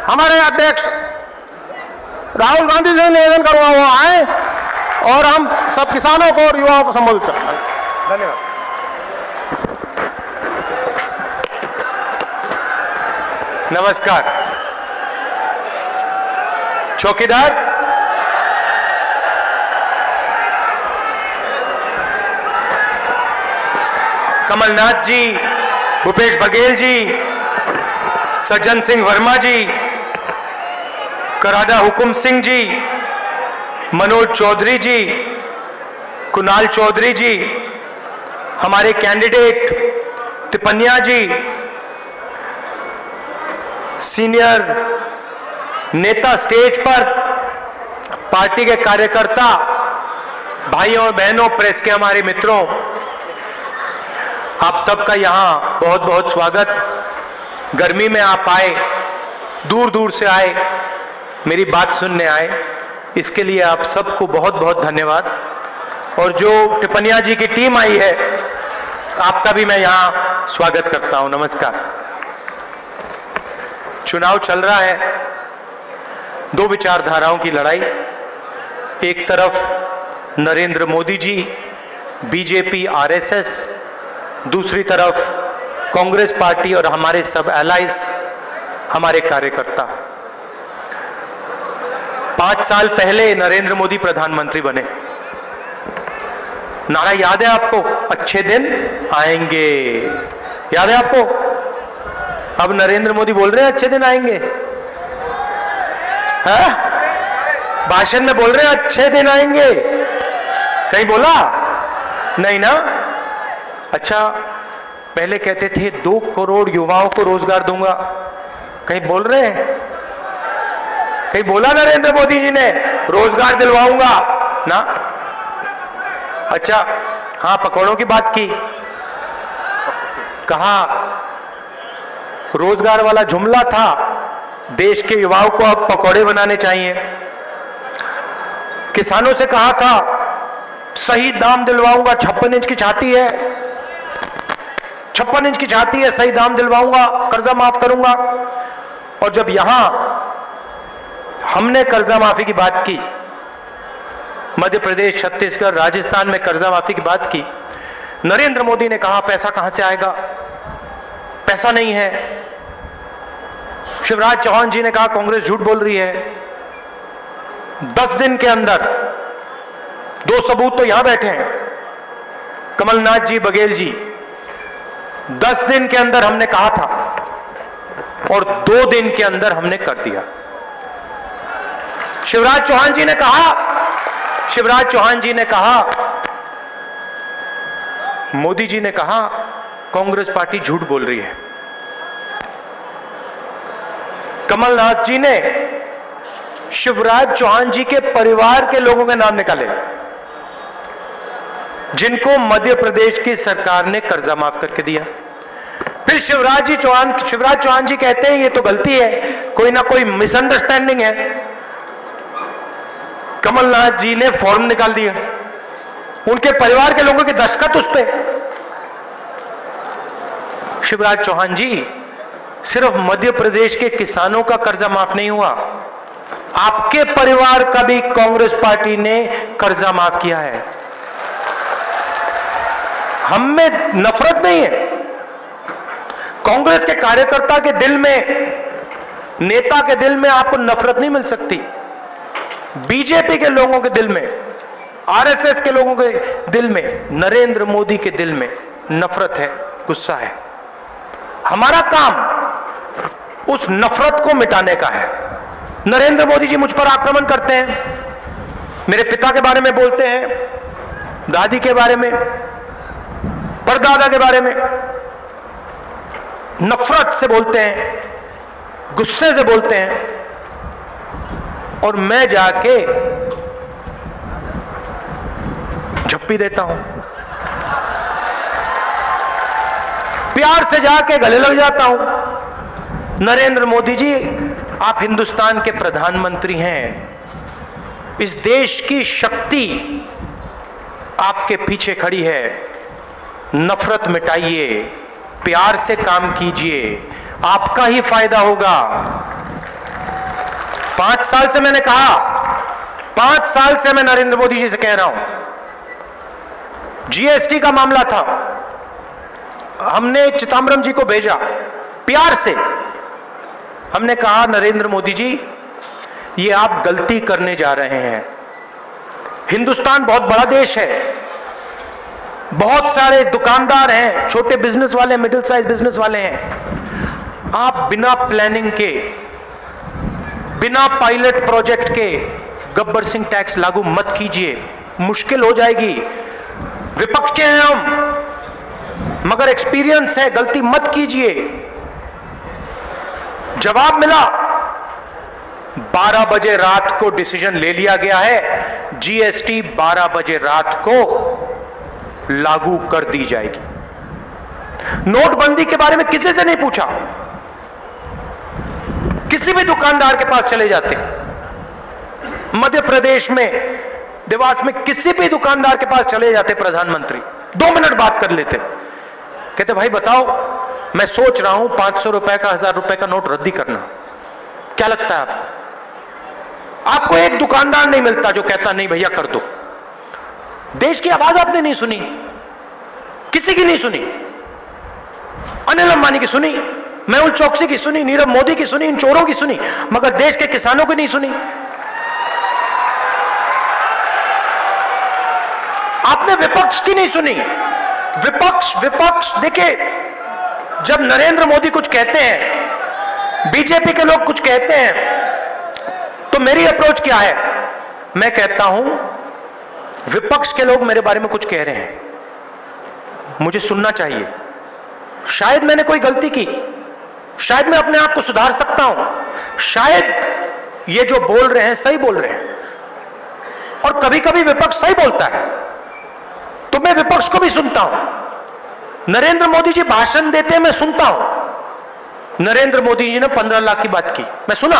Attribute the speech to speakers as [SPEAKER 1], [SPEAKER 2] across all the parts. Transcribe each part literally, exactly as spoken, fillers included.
[SPEAKER 1] हमारे अध्यक्ष राहुल गांधी से निवेदन करूंगा वो आए और हम सब किसानों को और युवाओं को संबोधित करें। धन्यवाद।
[SPEAKER 2] नमस्कार। चौकीदार, कमलनाथ जी, भूपेश बघेल जी, सज्जन सिंह वर्मा जी, कराडा हुकुम सिंह जी, मनोज चौधरी जी, कुणाल चौधरी जी, हमारे कैंडिडेट तिपनिया जी, सीनियर नेता स्टेज पर, पार्टी के कार्यकर्ता, भाइयों और बहनों, प्रेस के हमारे मित्रों, आप सबका यहां बहुत बहुत स्वागत। गर्मी में आप आए, दूर दूर से आए, मेरी बात सुनने आए, इसके लिए आप सबको बहुत बहुत धन्यवाद। और जो टिपनिया जी की टीम आई है, आपका भी मैं यहां स्वागत करता हूं। नमस्कार। चुनाव चल रहा है, दो विचारधाराओं की लड़ाई। एक तरफ नरेंद्र मोदी जी, बीजेपी, आरएसएस, दूसरी तरफ कांग्रेस पार्टी और हमारे सब एलाइज, हमारे कार्यकर्ता। पांच साल पहले नरेंद्र मोदी प्रधानमंत्री बने। नारा याद है आपको? अच्छे दिन आएंगे। याद है आपको? अब नरेंद्र मोदी बोल रहे हैं अच्छे दिन आएंगे। है? भाषण में बोल रहे हैं अच्छे दिन आएंगे। कहीं बोला? नहीं ना? अच्छा, पहले कहते थे दो करोड़ युवाओं को रोजगार दूंगा। कहीं बोल रहे हैं? कहीं बोला नरेंद्र मोदी जी ने रोजगार दिलवाऊंगा ना? अच्छा, हां, पकौड़ों की बात की। कहा रोजगार वाला जुमला था, देश के युवाओं को अब पकौड़े बनाने चाहिए। किसानों से कहा था सही दाम दिलवाऊंगा, छप्पन इंच की छाती है, छप्पन इंच की छाती है, सही दाम दिलवाऊंगा, कर्जा माफ करूंगा। और जब यहां हमने कर्जा माफी की बात की, मध्य प्रदेश, छत्तीसगढ़, राजस्थान में कर्जा माफी की बात की, नरेंद्र मोदी ने कहा पैसा कहां से आएगा, पैसा नहीं है। शिवराज चौहान जी ने कहा कांग्रेस झूठ बोल रही है। दस दिन के अंदर दो सबूत तो यहां बैठे हैं, कमलनाथ जी, बघेल जी। दस दिन के अंदर हमने कहा था और दो दिन के अंदर हमने कर दिया। शिवराज चौहान जी ने कहा शिवराज चौहान जी ने कहा मोदी जी ने कहा कांग्रेस पार्टी झूठ बोल रही है। कमलनाथ जी ने शिवराज चौहान जी के परिवार के लोगों के नाम निकाले जिनको मध्य प्रदेश की सरकार ने कर्जा माफ करके दिया। फिर शिवराज जी चौहान शिवराज चौहान जी कहते हैं ये तो गलती है, कोई ना कोई मिसअंडरस्टैंडिंग है। कमलनाथ जी ने फॉर्म निकाल दिया, उनके परिवार के लोगों के दस्तखत उस पे। शिवराज चौहान जी, सिर्फ मध्य प्रदेश के किसानों का कर्जा माफ नहीं हुआ, आपके परिवार का भी कांग्रेस पार्टी ने कर्जा माफ किया है। हम में नफरत नहीं है। कांग्रेस के कार्यकर्ता के दिल में, नेता के दिल में आपको नफरत नहीं मिल सकती। बीजेपी के लोगों के दिल में, आरएसएस के लोगों के दिल में, नरेंद्र मोदी के दिल में नफरत है, गुस्सा है। हमारा काम उस नफरत को मिटाने का है। नरेंद्र मोदी जी मुझ पर आक्रमण करते हैं, मेरे पिता के बारे में बोलते हैं, दादी के बारे में, परदादा के बारे में नफरत से बोलते हैं, गुस्से से बोलते हैं, और मैं जाके झप्पी देता हूं, प्यार से जाके गले लग जाता हूं। नरेंद्र मोदी जी, आप हिंदुस्तान के प्रधानमंत्री हैं, इस देश की शक्ति आपके पीछे खड़ी है। नफरत मिटाइए, प्यार से काम कीजिए, आपका ही फायदा होगा। पांच साल से मैंने कहा, पांच साल से मैं नरेंद्र मोदी जी से कह रहा हूं, जीएसटी का मामला था, हमने चिदंबरम जी को भेजा प्यार से, हमने कहा नरेंद्र मोदी जी ये आप गलती करने जा रहे हैं। हिंदुस्तान बहुत बड़ा देश है, बहुत सारे दुकानदार हैं, छोटे बिजनेस वाले, मिडिल साइज बिजनेस वाले हैं। आप बिना प्लानिंग के, बिना पायलट प्रोजेक्ट के गब्बर सिंह टैक्स लागू मत कीजिए, मुश्किल हो जाएगी। विपक्ष के हैं हम, मगर एक्सपीरियंस है, गलती मत कीजिए। जवाब मिला, बारह बजे रात को डिसीजन ले लिया गया है, जीएसटी बारह बजे रात को लागू कर दी जाएगी। नोटबंदी के बारे में किसी से नहीं पूछा, किसी भी दुकानदार के पास चले जाते, मध्य प्रदेश में देवास में किसी भी दुकानदार के पास चले जाते प्रधानमंत्री, दो मिनट बात कर लेते, कहते भाई बताओ मैं सोच रहा हूं पांच सौ रुपए का, हजार रुपए का नोट रद्दी करना, क्या लगता है आपको? आपको एक दुकानदार नहीं मिलता जो कहता नहीं भैया कर दो। देश की आवाज आपने नहीं सुनी, किसी की नहीं सुनी, अनिल अंबानी की सुनी, मेहुल चोकसी की सुनी, नीरव मोदी की सुनी, इन चोरों की सुनी, मगर देश के किसानों की नहीं सुनी। आपने विपक्ष की नहीं सुनी। विपक्ष विपक्ष देखिए, जब नरेंद्र मोदी कुछ कहते हैं, बीजेपी के लोग कुछ कहते हैं, तो मेरी अप्रोच क्या है? मैं कहता हूं विपक्ष के लोग मेरे बारे में कुछ कह रहे हैं, मुझे सुनना चाहिए। शायद मैंने कोई गलती की, शायद मैं अपने आप को सुधार सकता हूं, शायद ये जो बोल रहे हैं सही बोल रहे हैं, और कभी कभी विपक्ष सही बोलता है तो मैं विपक्ष को भी सुनता हूं। नरेंद्र मोदी जी भाषण देते हैं, मैं सुनता हूं। नरेंद्र मोदी जी ने पंद्रह लाख की बात की, मैं सुना,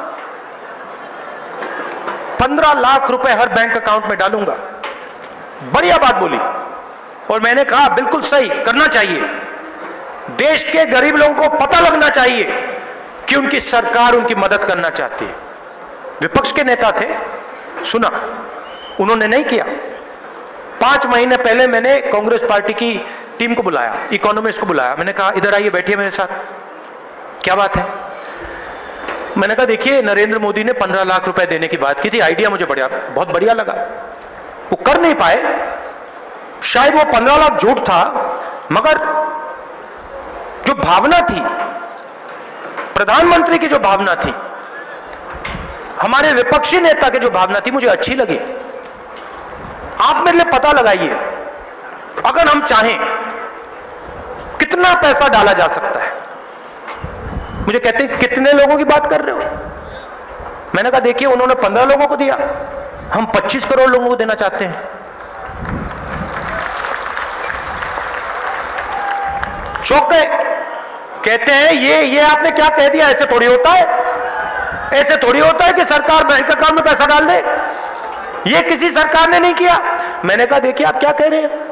[SPEAKER 2] पंद्रह लाख रुपए हर बैंक अकाउंट में डालूंगा, बढ़िया बात बोली, और मैंने कहा बिल्कुल सही, करना चाहिए। देश के गरीब लोगों को पता लगना चाहिए कि उनकी सरकार उनकी मदद करना चाहती है। विपक्ष के नेता थे, सुना, उन्होंने नहीं किया। पांच महीने पहले मैंने कांग्रेस पार्टी की टीम को बुलाया, इकोनॉमिस्ट को बुलाया, मैंने कहा इधर आइए, बैठिए मेरे साथ, क्या बात है? मैंने कहा देखिए नरेंद्र मोदी ने पंद्रह लाख रुपए देने की बात की थी, आइडिया मुझे बढ़िया, बहुत बढ़िया लगा, वो कर नहीं पाए, शायद वो पंद्रह लाख झूठ था, मगर जो भावना थी, प्रधानमंत्री की जो भावना थी, हमारे विपक्षी नेता की जो भावना थी, मुझे अच्छी लगी। आप मेरे लिए पता लगाइए, अगर हम चाहें कितना पैसा डाला जा सकता है। मुझे कहते हैं कितने लोगों की बात कर रहे हो? मैंने कहा देखिए उन्होंने पंद्रह लोगों को दिया, हम पच्चीस करोड़ लोगों को देना चाहते हैं। चौंक गए, कहते हैं ये ये आपने क्या कह दिया, ऐसे थोड़ी होता है, ऐसे थोड़ी होता है कि सरकार बैंक अकाउंट में पैसा डाल दे, ये किसी सरकार ने नहीं किया। मैंने कहा देखिए आप क्या कह रहे हैं,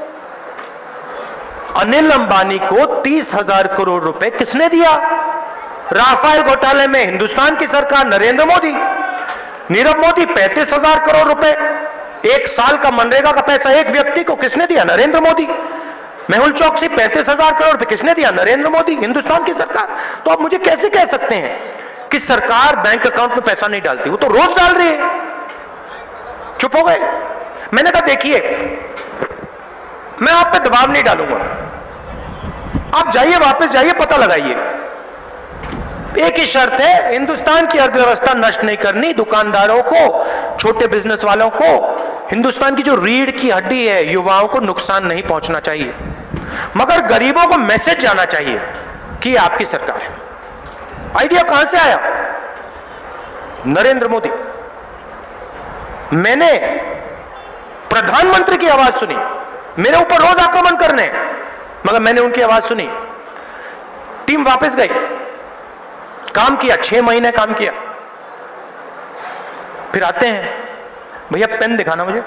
[SPEAKER 2] अनिल अंबानी को तीस हजार करोड़ रुपए किसने दिया? राफेल घोटाले में हिंदुस्तान की सरकार, नरेंद्र मोदी। नीरव मोदी पैंतीस हजार करोड़ रुपए, एक साल का मनरेगा का पैसा एक व्यक्ति को किसने दिया? नरेंद्र मोदी। मेहुल चोकसी पैंतीस हजार करोड़ रुपए किसने दिया? नरेंद्र मोदी, हिंदुस्तान की सरकार। तो आप मुझे कैसे कह सकते हैं कि सरकार बैंक अकाउंट में पैसा नहीं डालती? वो तो रोज डाल रही है। चुप हो गए। मैंने कहा देखिए मैं आप पे दबाव नहीं डालूंगा, आप जाइए, वापस जाइए, पता लगाइए। एक ही शर्त है, हिंदुस्तान की अर्थव्यवस्था नष्ट नहीं करनी, दुकानदारों को, छोटे बिजनेस वालों को, हिंदुस्तान की जो रीढ़ की हड्डी है, युवाओं को नुकसान नहीं पहुंचना चाहिए, मगर गरीबों को मैसेज जाना चाहिए कि आपकी सरकार है। आइडिया कहां से आया? नरेंद्र मोदी। मैंने प्रधानमंत्री की आवाज सुनी, मेरे ऊपर रोज आक्रमण करने, मगर मैंने उनकी आवाज सुनी। टीम वापस गई, काम किया, छह महीने काम किया, फिर आते हैं, भैया पेन दिखाना मुझे।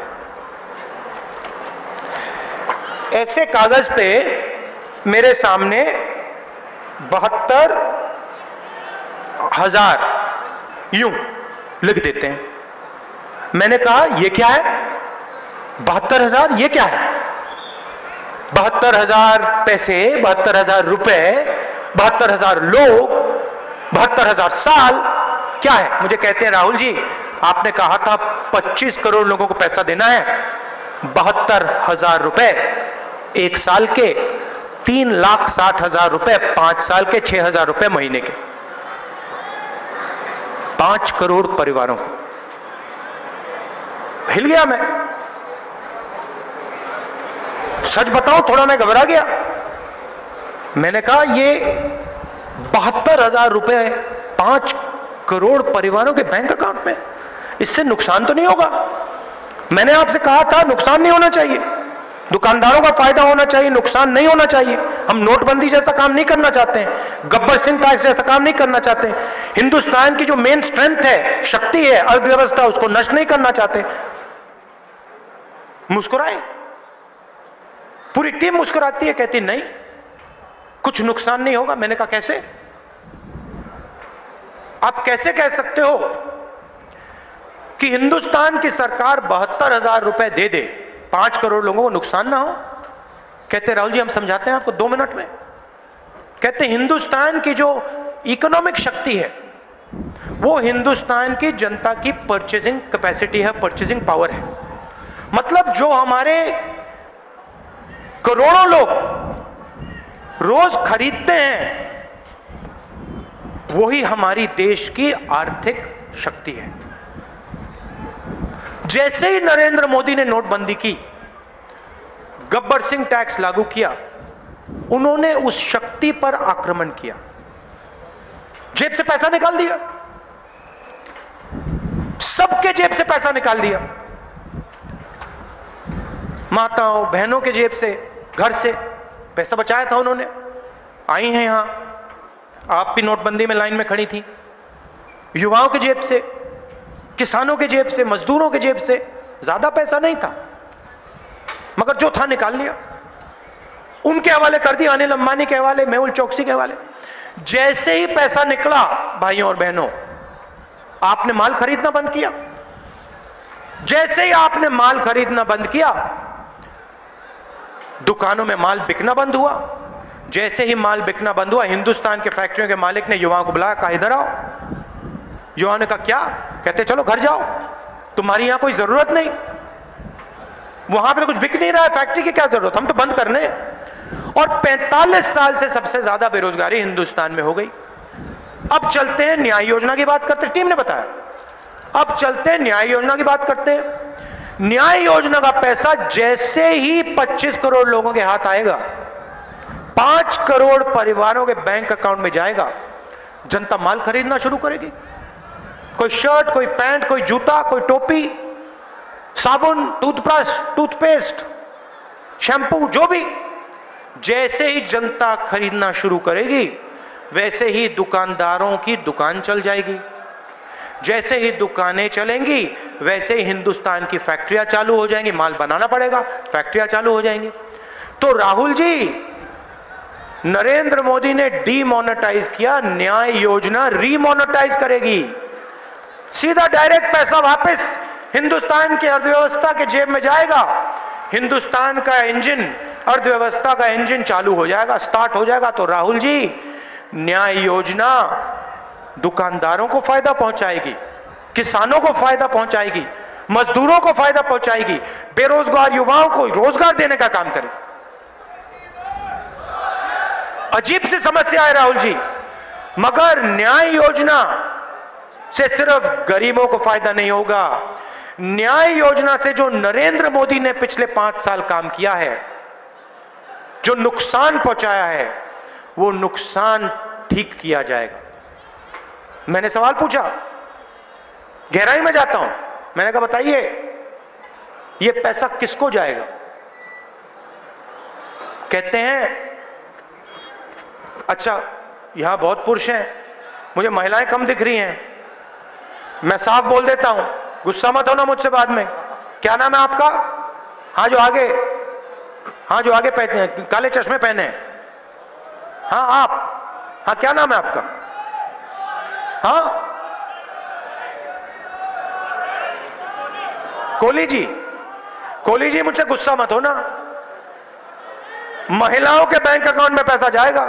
[SPEAKER 2] ऐसे कागज पे मेरे सामने बहत्तर हजार यूं लिख देते हैं। मैंने कहा यह क्या है? बहत्तर हजार ये क्या है? बहत्तर हजार पैसे, बहत्तर हजार रुपए, बहत्तर हजार लोग, बहत्तर हजार साल, क्या है? मुझे कहते हैं राहुल जी आपने कहा था पच्चीस करोड़ लोगों को पैसा देना है, बहत्तर हजार रुपए एक साल के, तीन लाख साठ हजार रुपए पांच साल के, छह हजार रुपए महीने के, पांच करोड़ परिवारों को। हिल गया मैं, सच बताऊं थोड़ा मैं घबरा गया। मैंने कहा ये बहत्तर हजार रुपए पांच करोड़ परिवारों के बैंक अकाउंट में, इससे नुकसान तो नहीं होगा? मैंने आपसे कहा था नुकसान नहीं होना चाहिए, दुकानदारों का फायदा होना चाहिए, नुकसान नहीं होना चाहिए। हम नोटबंदी जैसा काम नहीं करना चाहते हैं, गब्बर सिंह टैक्स जैसा काम नहीं करना चाहते हैं। हिंदुस्तान की जो मेन स्ट्रेंथ है, शक्ति है, अर्थव्यवस्था, उसको नष्ट नहीं करना चाहते। मुस्कुराए, पूरी टीम मुस्कुराती है, कहती नहीं कुछ नुकसान नहीं होगा। मैंने कहा कैसे? आप कैसे कह सकते हो कि हिंदुस्तान की सरकार बहत्तर हजार रुपए दे दे, पांच करोड़ लोगों को नुकसान ना हो? कहते राहुल जी हम समझाते हैं आपको दो मिनट में। कहते हिंदुस्तान की जो इकोनॉमिक शक्ति है वो हिंदुस्तान की जनता की परचेजिंग कैपेसिटी है, परचेजिंग पावर है। मतलब जो हमारे करोड़ों लोग रोज खरीदते हैं वही हमारी देश की आर्थिक शक्ति है। जैसे ही नरेंद्र मोदी ने नोटबंदी की, गब्बर सिंह टैक्स लागू किया, उन्होंने उस शक्ति पर आक्रमण किया, जेब से पैसा निकाल दिया, सबके जेब से पैसा निकाल दिया, माताओं बहनों के जेब से, घर से पैसा बचाया था उन्होंने। आई हैं यहां, आप भी नोटबंदी में लाइन में खड़ी थी, युवाओं के जेब से, किसानों के जेब से, मजदूरों के जेब से ज्यादा पैसा नहीं था, मगर जो था निकाल लिया, उनके हवाले कर दिया, अनिल अंबानी के हवाले, मेहुल चोकसी के हवाले। जैसे ही पैसा निकला भाइयों और बहनों, आपने माल खरीदना बंद किया। जैसे ही आपने माल खरीदना बंद किया, दुकानों में माल बिकना बंद हुआ। जैसे ही माल बिकना बंद हुआ, हिंदुस्तान के फैक्ट्रियों के मालिक ने युवाओं को बुलाया, कहा इधर आओ। युवाओं ने कहा क्या? कहते चलो घर जाओ, तुम्हारी यहां कोई जरूरत नहीं, वहां पे तो कुछ बिक नहीं रहा है, फैक्ट्री की क्या जरूरत, हम तो बंद करने। और पैंतालीस साल से सबसे ज्यादा बेरोजगारी हिंदुस्तान में हो गई। अब चलते हैं न्याय योजना की बात करते हैं, टीम ने बताया। अब चलते हैं न्याय योजना की बात करते हैं। न्याय योजना का पैसा जैसे ही पच्चीस करोड़ लोगों के हाथ आएगा, पांच करोड़ परिवारों के बैंक अकाउंट में जाएगा, जनता माल खरीदना शुरू करेगी। कोई शर्ट, कोई पैंट, कोई जूता, कोई टोपी, साबुन, टूथब्रश, टूथपेस्ट, शैंपू, जो भी। जैसे ही जनता खरीदना शुरू करेगी, वैसे ही दुकानदारों की दुकान चल जाएगी। जैसे ही दुकानें चलेंगी, वैसे ही हिंदुस्तान की फैक्ट्रियां चालू हो जाएंगी। माल बनाना पड़ेगा, फैक्ट्रियां चालू हो जाएंगी। तो राहुल जी, नरेंद्र मोदी ने डीमोनेटाइज किया, न्याय योजना रीमोनेटाइज करेगी। सीधा डायरेक्ट पैसा वापस हिंदुस्तान की अर्थव्यवस्था के जेब में जाएगा। हिंदुस्तान का इंजन, अर्थव्यवस्था का इंजन चालू हो जाएगा, स्टार्ट हो जाएगा। तो राहुल जी, न्याय योजना दुकानदारों को फायदा पहुंचाएगी, किसानों को फायदा पहुंचाएगी, मजदूरों को फायदा पहुंचाएगी, बेरोजगार युवाओं को रोजगार देने का काम करेगी। अजीब सी समस्या है राहुल जी, मगर न्याय योजना से सिर्फ गरीबों को फायदा नहीं होगा। न्याय योजना से जो नरेंद्र मोदी ने पिछले पांच साल काम किया है, जो नुकसान पहुंचाया है, वो नुकसान ठीक किया जाएगा। मैंने सवाल पूछा, गहराई में जाता हूं, मैंने कहा बताइए ये पैसा किसको जाएगा? कहते हैं अच्छा यहां बहुत पुरुष हैं, मुझे महिलाएं कम दिख रही हैं। मैं साफ बोल देता हूं, गुस्सा मत होना मुझसे बाद में। क्या नाम है आपका? हाँ जो आगे, हाँ जो आगे पहने, काले चश्मे पहने, हाँ आप, हाँ क्या नाम है आपका? हाँ कोहली जी, कोहली जी मुझसे गुस्सा मत हो ना, महिलाओं के बैंक अकाउंट में पैसा जाएगा,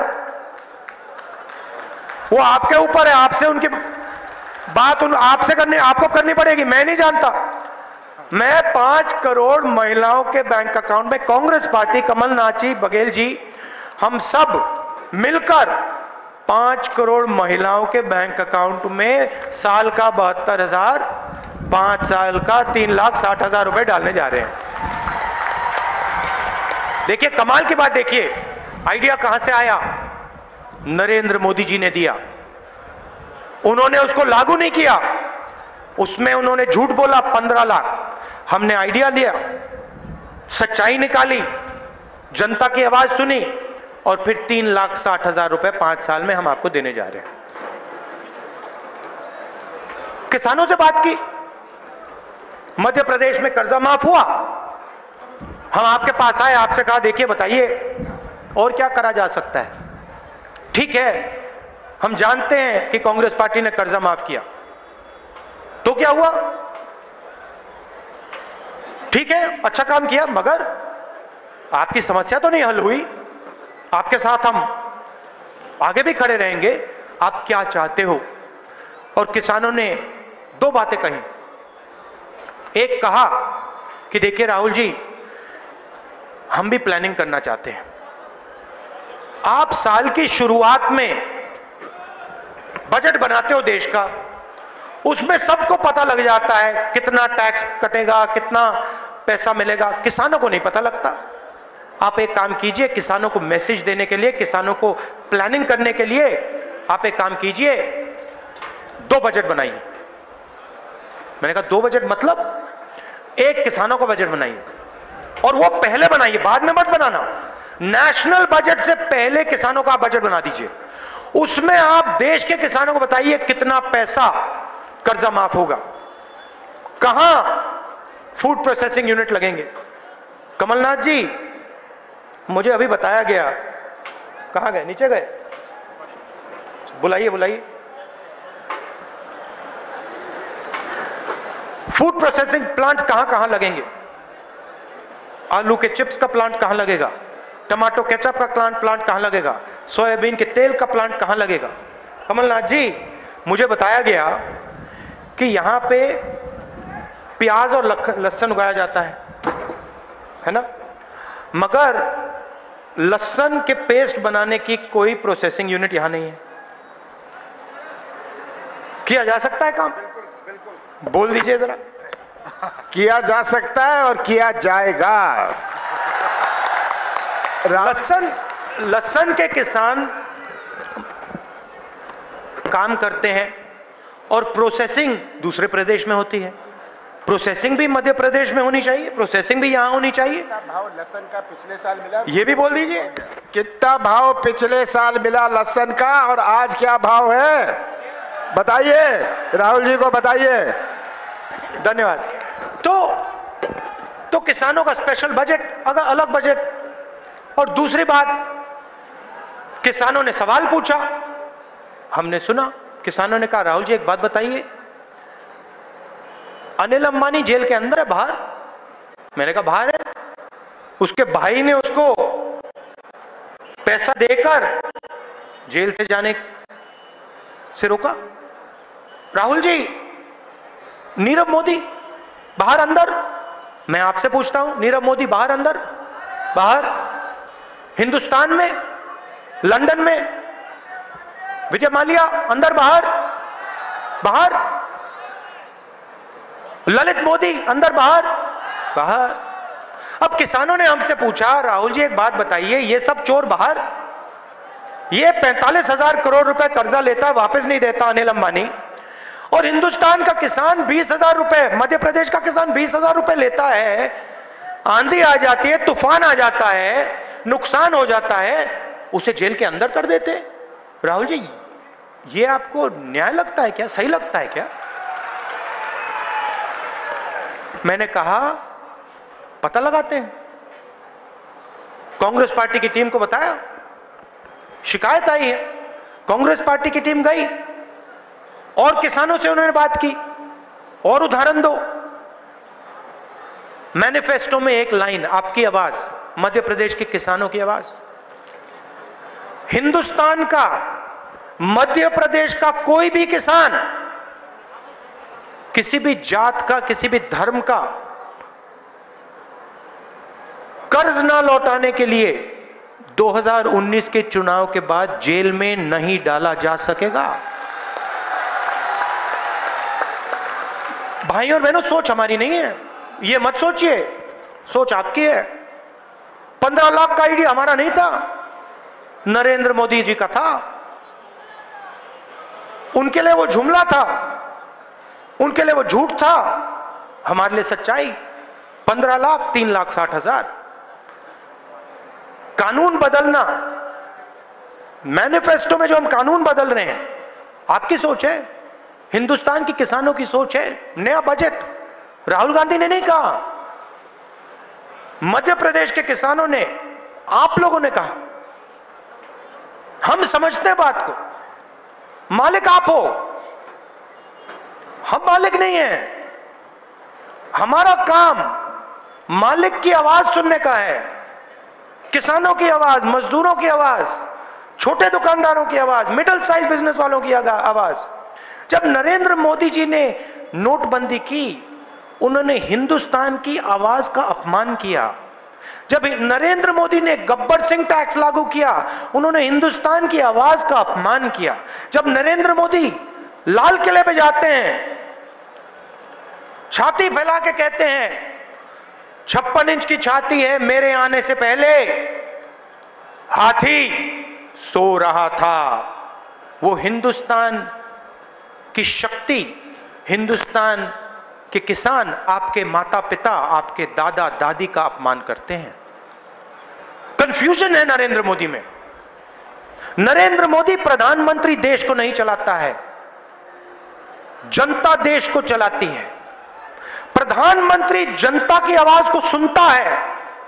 [SPEAKER 2] वो आपके ऊपर है, आपसे उनकी बात उन आपसे करनी आपको करनी पड़ेगी, मैं नहीं जानता। मैं पांच करोड़ महिलाओं के बैंक अकाउंट में, कांग्रेस पार्टी, कमलनाथ जी, बघेल जी, हम सब मिलकर पांच करोड़ महिलाओं के बैंक अकाउंट में साल का बहत्तर हजार, पांच साल का तीन लाख साठ हजार रुपए डालने जा रहे हैं। देखिए कमाल की बात, देखिए आइडिया कहां से आया। नरेंद्र मोदी जी ने दिया, उन्होंने उसको लागू नहीं किया, उसमें उन्होंने झूठ बोला पंद्रह लाख, हमने आइडिया लिया, सच्चाई निकाली, जनता की आवाज सुनी और फिर तीन लाख साठ हजार रुपए पांच साल में हम आपको देने जा रहे हैं। किसानों से बात की, मध्य प्रदेश में कर्जा माफ हुआ, हम आपके पास आए, आपसे कहा देखिए बताइए और क्या करा जा सकता है। ठीक है, हम जानते हैं कि कांग्रेस पार्टी ने कर्जा माफ किया, तो क्या हुआ? ठीक है, अच्छा काम किया, मगर आपकी समस्या तो नहीं हल हुई। आपके साथ हम आगे भी खड़े रहेंगे, आप क्या चाहते हो? और किसानों ने दो बातें कही। एक कहा कि देखिए राहुल जी, हम भी प्लानिंग करना चाहते हैं, आप साल की शुरुआत में बजट बनाते हो देश का, उसमें सबको पता लग जाता है कितना टैक्स कटेगा, कितना पैसा मिलेगा, किसानों को नहीं पता लगता। आप एक काम कीजिए, किसानों को मैसेज देने के लिए, किसानों को प्लानिंग करने के लिए आप एक काम कीजिए, दो बजट बनाइए। मैंने कहा दो बजट मतलब? एक किसानों का बजट बनाइए, और वो पहले बनाइए, बाद में मत बनाना। नेशनल बजट से पहले किसानों का आप बजट बना दीजिए, उसमें आप देश के किसानों को बताइए कितना पैसा कर्जा माफ होगा, कहां फूड प्रोसेसिंग यूनिट लगेंगे। कमलनाथ जी, मुझे अभी बताया गया, कहां गए? नीचे गए? बुलाइए बुलाइए। फूड प्रोसेसिंग प्लांट कहां कहां लगेंगे? आलू के चिप्स का प्लांट कहां लगेगा? टमाटो केचप का प्लांट प्लांट कहां लगेगा? सोयाबीन के तेल का प्लांट कहां लगेगा? कमलनाथ जी, मुझे बताया गया कि यहां पे प्याज और लहसुन उगाया जाता है, है ना, मगर लहसुन के पेस्ट बनाने की कोई प्रोसेसिंग यूनिट यहां नहीं है। किया जा सकता है काम? बिल्कुल, बिल्कुल। बोल दीजिए जरा।
[SPEAKER 3] किया जा सकता है और किया जाएगा।
[SPEAKER 2] लहसुन लहसुन के किसान काम करते हैं और प्रोसेसिंग दूसरे प्रदेश में होती है। प्रोसेसिंग भी मध्य प्रदेश में होनी चाहिए, प्रोसेसिंग भी यहां होनी चाहिए।
[SPEAKER 3] भाव लहसुन का पिछले साल मिला,
[SPEAKER 2] ये भी बोल दीजिए।
[SPEAKER 3] कितना भाव पिछले साल मिला लहसुन का और आज क्या भाव है बताइए, राहुल जी को बताइए।
[SPEAKER 2] धन्यवाद। तो तो किसानों का स्पेशल बजट, अगर अलग बजट। और दूसरी बात, किसानों ने सवाल पूछा, हमने सुना। किसानों ने कहा राहुल जी एक बात बताइए, अनिल अंबानी जेल के अंदर है बाहर? मैंने कहा बाहर है। उसके भाई ने उसको पैसा देकर जेल से जाने से रोका। राहुल जी, नीरव मोदी बाहर अंदर? मैं आपसे पूछता हूं, नीरव मोदी बाहर अंदर? बाहर। हिंदुस्तान में, लंदन में विजय माल्या अंदर बाहर? बाहर। ललित मोदी अंदर बाहर? बाहर। अब किसानों ने हमसे पूछा राहुल जी एक बात बताइए, ये सब चोर बाहर, ये पैंतालीस हजार करोड़ रुपए कर्जा लेता है, वापस नहीं देता अनिल अंबानी, और हिंदुस्तान का किसान बीस हजार रुपए, मध्य प्रदेश का किसान बीस हजार रुपए लेता है, आंधी आ जाती है, तूफान आ जाता है, नुकसान हो जाता है, उसे जेल के अंदर कर देते। राहुल जी, ये आपको न्याय लगता है क्या? सही लगता है क्या? मैंने कहा पता लगाते हैं। कांग्रेस पार्टी की टीम को बताया, शिकायत आई है, कांग्रेस पार्टी की टीम गई और किसानों से उन्होंने बात की, और उदाहरण दो। मैनिफेस्टो में एक लाइन, आपकी आवाज, मध्य प्रदेश के किसानों की आवाज। हिंदुस्तान का, मध्य प्रदेश का कोई भी किसान, किसी भी जात का, किसी भी धर्म का कर्ज ना लौटाने के लिए दो हज़ार उन्नीस के चुनाव के बाद जेल में नहीं डाला जा सकेगा। भाई और बहनों, सोच हमारी नहीं है, ये मत सोचिए, सोच आपकी है। पंद्रह लाख का आईडी हमारा नहीं था, नरेंद्र मोदी जी का था। उनके लिए वो जुमला था, उनके लिए वो झूठ था, हमारे लिए सच्चाई। पंद्रह लाख, तीन लाख साठ हजार। कानून बदलना, मैनिफेस्टो में जो हम कानून बदल रहे हैं, आपकी सोच है, हिंदुस्तान के किसानों की सोच है। नया बजट राहुल गांधी ने नहीं कहा, मध्य प्रदेश के किसानों ने, आप लोगों ने कहा। हम समझते हैं बात को, मालिक आप हो, हम मालिक नहीं हैं। हमारा काम मालिक की आवाज सुनने का है, किसानों की आवाज, मजदूरों की आवाज, छोटे दुकानदारों की आवाज, मिडिल साइज बिजनेस वालों की आवाज। जब नरेंद्र मोदी जी ने नोटबंदी की, उन्होंने हिंदुस्तान की आवाज का अपमान किया। जब नरेंद्र मोदी ने गब्बर सिंह टैक्स लागू किया, उन्होंने हिंदुस्तान की आवाज का अपमान किया। जब नरेंद्र मोदी लाल किले पे जाते हैं, छाती फैला के कहते हैं छप्पन इंच की छाती है, मेरे आने से पहले हाथी सो रहा था। वो हिंदुस्तान की शक्ति, हिंदुस्तान के किसान, आपके माता पिता, आपके दादा दादी का अपमान करते हैं। कंफ्यूजन है नरेंद्र मोदी में। नरेंद्र मोदी प्रधानमंत्री देश को नहीं चलाता है, जनता देश को चलाती है। प्रधानमंत्री जनता की आवाज को सुनता है,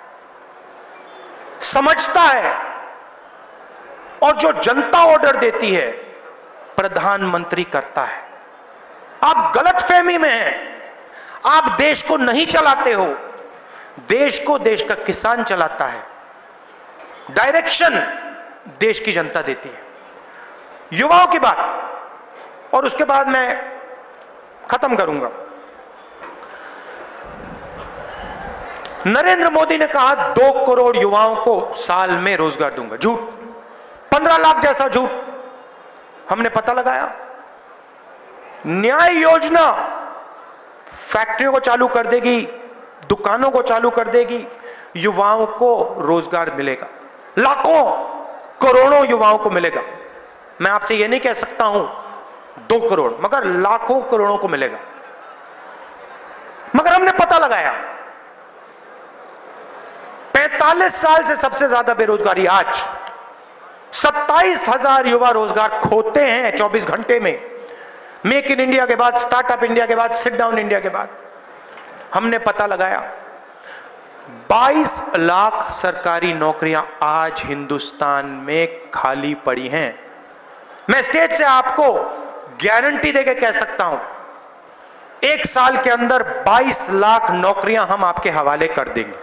[SPEAKER 2] समझता है, और जो जनता ऑर्डर देती है प्रधानमंत्री करता है। आप गलतफहमी में हैं, आप देश को नहीं चलाते हो, देश को देश का किसान चलाता है। डायरेक्शन देश की जनता देती है। युवाओं की बात, और उसके बाद मैं खत्म करूंगा। नरेंद्र मोदी ने कहा दो करोड़ युवाओं को साल में रोजगार दूंगा। झूठ। पंद्रह लाख जैसा झूठ हमने पता लगाया। न्याय योजना फैक्ट्रियों को चालू कर देगी, दुकानों को चालू कर देगी, युवाओं को रोजगार मिलेगा, लाखों करोड़ों युवाओं को मिलेगा। मैं आपसे यह नहीं कह सकता हूं दो करोड़, मगर लाखों करोड़ों को मिलेगा। मगर हमने पता लगाया पैंतालीस साल से सबसे ज्यादा बेरोजगारी आज। सत्ताईस हजार युवा रोजगार खोते हैं चौबीस घंटे में। मेक इन इंडिया के बाद, स्टार्टअप इंडिया के बाद, सिट डाउन इंडिया के बाद हमने पता लगाया बाईस लाख सरकारी नौकरियां आज हिंदुस्तान में खाली पड़ी हैं। मैं स्टेज से आपको गारंटी देके कह सकता हूं, एक साल के अंदर बाईस लाख नौकरियां हम आपके हवाले कर देंगे।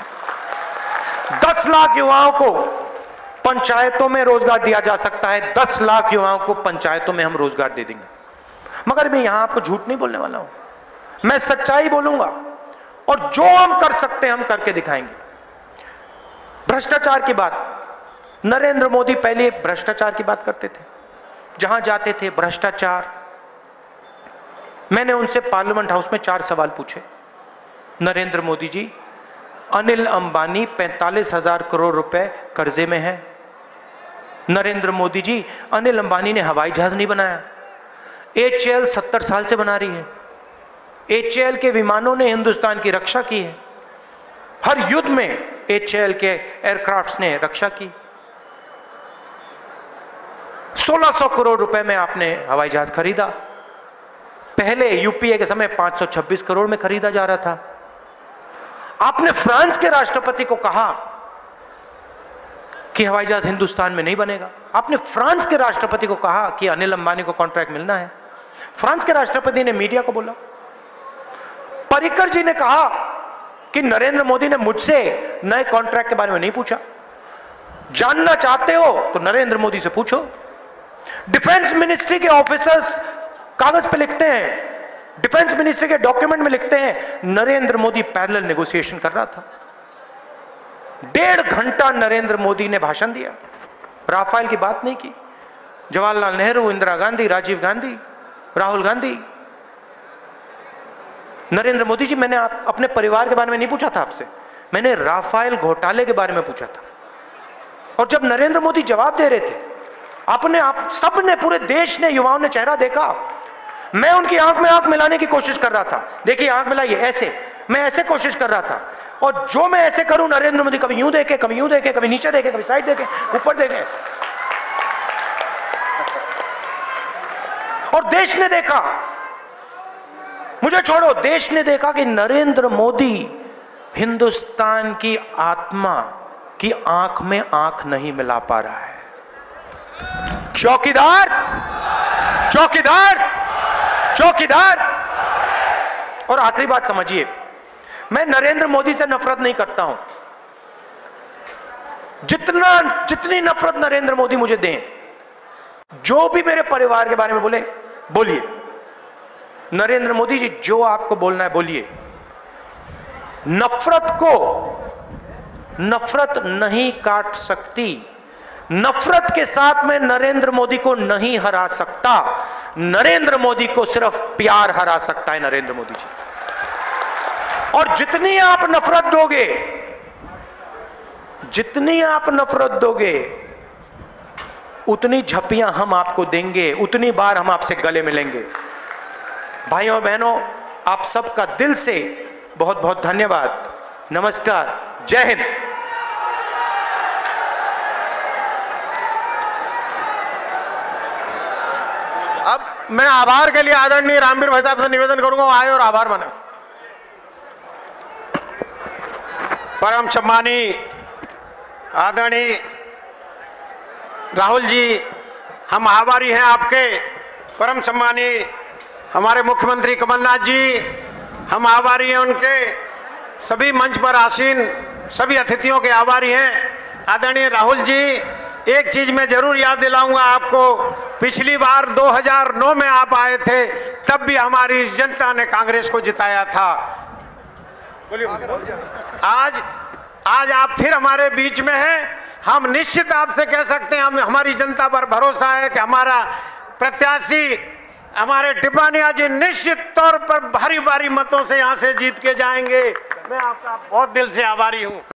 [SPEAKER 2] दस लाख युवाओं को पंचायतों में रोजगार दिया जा सकता है। दस लाख युवाओं को पंचायतों में हम रोजगार दे देंगे। मगर मैं यहां आपको झूठ नहीं बोलने वाला हूं, मैं सच्चाई बोलूंगा, और जो हम कर सकते हैं हम करके दिखाएंगे। भ्रष्टाचार की बात, नरेंद्र मोदी पहले भ्रष्टाचार की बात करते थे, जहां जाते थे भ्रष्टाचार। मैंने उनसे पार्लियामेंट हाउस में चार सवाल पूछे। नरेंद्र मोदी जी, अनिल अंबानी पैंतालीस हजार करोड़ रुपए कर्जे में है। नरेंद्र मोदी जी, अनिल अंबानी ने हवाई जहाज नहीं बनाया, एच ए एल सत्तर साल से बना रही है। एच ए एल के विमानों ने हिंदुस्तान की रक्षा की है। हर युद्ध में एच ए एल के एयरक्राफ्ट्स ने रक्षा की। सोलह सौ करोड़ रुपए में आपने हवाई जहाज खरीदा। पहले यूपीए के समय पांच सौ छब्बीस करोड़ में खरीदा जा रहा था। आपने फ्रांस के राष्ट्रपति को कहा कि हवाई जहाज हिंदुस्तान में नहीं बनेगा। आपने फ्रांस के राष्ट्रपति को कहा कि अनिल अंबानी को कॉन्ट्रैक्ट मिलना है। फ्रांस के राष्ट्रपति ने मीडिया को बोला। पर्रिकर जी ने कहा कि नरेंद्र मोदी ने मुझसे नए कॉन्ट्रैक्ट के बारे में नहीं पूछा। जानना चाहते हो तो नरेंद्र मोदी से पूछो। डिफेंस मिनिस्ट्री के ऑफिसर्स कागज पे लिखते हैं, डिफेंस मिनिस्ट्री के डॉक्यूमेंट में लिखते हैं नरेंद्र मोदी पैरेलल नेगोशिएशन कर रहा था। डेढ़ घंटा नरेंद्र मोदी ने भाषण दिया, राफेल की बात नहीं की। जवाहरलाल नेहरू, इंदिरा गांधी, राजीव गांधी, राहुल गांधी। नरेंद्र मोदी जी, मैंने आप अपने परिवार के बारे में नहीं पूछा था आपसे, मैंने राफेल घोटाले के बारे में पूछा था। और जब नरेंद्र मोदी जवाब दे रहे थे, आपने आप सबने, पूरे देश ने, युवाओं ने चेहरा देखा। मैं उनकी आंख में आंख मिलाने की कोशिश कर रहा था। देखिए आंख मिलाइए, ऐसे, मैं ऐसे कोशिश कर रहा था। और जो मैं ऐसे करूं, नरेंद्र मोदी कभी यूं देखे, कभी यूं देखे, कभी नीचे देखे, कभी साइड देखे, ऊपर देखे। और देश ने देखा, मुझे छोड़ो, देश ने देखा कि नरेंद्र मोदी हिंदुस्तान की आत्मा की आंख में आंख नहीं मिला पा रहा है। चौकीदार, चौकीदार, चौकीदार। और आखिरी बात समझिए, मैं नरेंद्र मोदी से नफरत नहीं करता हूं। जितना जितनी नफरत नरेंद्र मोदी मुझे दें, जो भी मेरे परिवार के बारे में बोले, बोलिए। नरेंद्र मोदी जी, जो आपको बोलना है बोलिए। नफरत को नफरत नहीं काट सकती। नफरत के साथ में नरेंद्र मोदी को नहीं हरा सकता। नरेंद्र मोदी को सिर्फ प्यार हरा सकता है, नरेंद्र मोदी जी। और जितनी आप नफरत दोगे, जितनी आप नफरत दोगे, उतनी झप्पियां हम आपको देंगे, उतनी बार हम आपसे गले मिलेंगे। भाइयों बहनों, आप सबका दिल से बहुत बहुत धन्यवाद। नमस्कार, जय हिंद।
[SPEAKER 1] अब मैं आभार के लिए आदरणीय रामवीर भाई साहब से निवेदन करूंगा, आए और आभार माने।
[SPEAKER 3] परम सम्मानी आदरणीय राहुल जी, हम आभारी हैं आपके। परम सम्मानी हमारे मुख्यमंत्री कमलनाथ जी, हम आभारी हैं उनके। सभी मंच पर आसीन सभी अतिथियों के आभारी हैं। आदरणीय राहुल जी, एक चीज मैं जरूर याद दिलाऊंगा आपको, पिछली बार दो हज़ार नौ में आप आए थे, तब भी हमारी जनता ने कांग्रेस को जिताया था। आज आज आप फिर हमारे बीच में हैं। हम निश्चित आपसे कह सकते हैं, हम हमारी जनता पर भरोसा है कि हमारा प्रत्याशी हमारे टिब्बानिया जी निश्चित तौर पर भारी भारी मतों से यहां से जीत के जाएंगे। मैं आपका बहुत दिल से आभारी हूं।